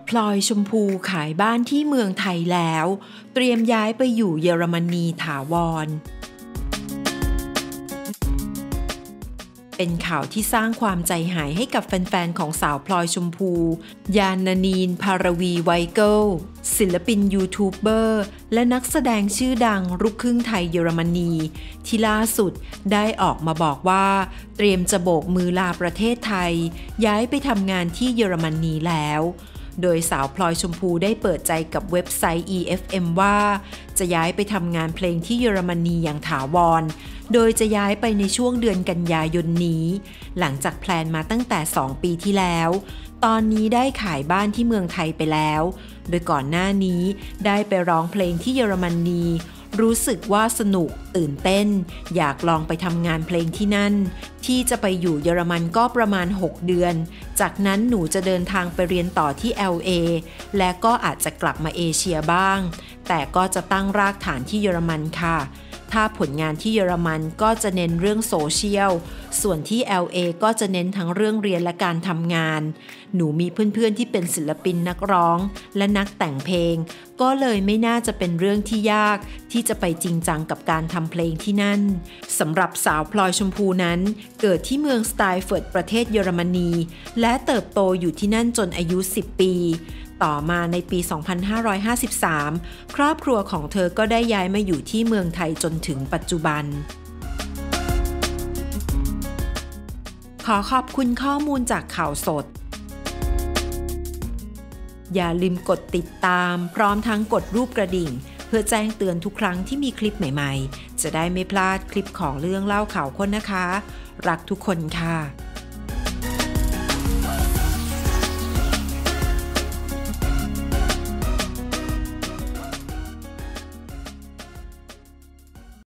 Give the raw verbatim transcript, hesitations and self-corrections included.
พลอยชมพูขายบ้านที่เมืองไทยแล้วเตรียมย้ายไปอยู่เยอรมนีถาวรเป็นข่าวที่สร้างความใจหายให้กับแฟนๆของสาวพลอยชมพูยานานีนภารวีไวเกิลศิลปินยูทูบเบอร์และนักแสดงชื่อดังลูกครึ่งไทยเยอรมนีที่ล่าสุดได้ออกมาบอกว่าเตรียมจะโบกมือลาประเทศไทยย้ายไปทำงานที่เยอรมนีแล้วโดยสาวพลอยชมพูได้เปิดใจกับเว็บไซต์ อี เอฟ เอ็ม ว่าจะย้ายไปทำงานเพลงที่เยอรมนีอย่างถาวรโดยจะย้ายไปในช่วงเดือนกันยายนนี้หลังจากแพลนมาตั้งแต่สองปีที่แล้วตอนนี้ได้ขายบ้านที่เมืองไทยไปแล้วโดยก่อนหน้านี้ได้ไปร้องเพลงที่เยอรมนีรู้สึกว่าสนุกตื่นเต้นอยากลองไปทำงานเพลงที่นั่นที่จะไปอยู่เยอรมันก็ประมาณหกเดือนจากนั้นหนูจะเดินทางไปเรียนต่อที่ แอล เอ และก็อาจจะกลับมาเอเชียบ้างแต่ก็จะตั้งรากฐานที่เยอรมันค่ะถ้าผลงานที่เยอรมันก็จะเน้นเรื่องโซเชียลส่วนที่ แอล เอ ก็จะเน้นทั้งเรื่องเรียนและการทำงานหนูมีเพื่อนๆที่เป็นศิลปินนักร้องและนักแต่งเพลงก็เลยไม่น่าจะเป็นเรื่องที่ยากที่จะไปจริงจังกับการทำเพลงที่นั่นสำหรับสาวพลอยชมพูนั้นเกิดที่เมืองสไตล์เฟิร์ตประเทศเยอรมนีและเติบโตอยู่ที่นั่นจนอายุสิบปีต่อมาในปี สองพันห้าร้อยห้าสิบสาม ครอบครัวของเธอก็ได้ย้ายมาอยู่ที่เมืองไทยจนถึงปัจจุบันขอขอบคุณข้อมูลจากข่าวสดอย่าลืมกดติดตามพร้อมทั้งกดรูปกระดิ่งเพื่อแจ้งเตือนทุกครั้งที่มีคลิปใหม่ๆจะได้ไม่พลาดคลิปของเรื่องเล่าข่าวค้นนะคะรักทุกคนค่ะ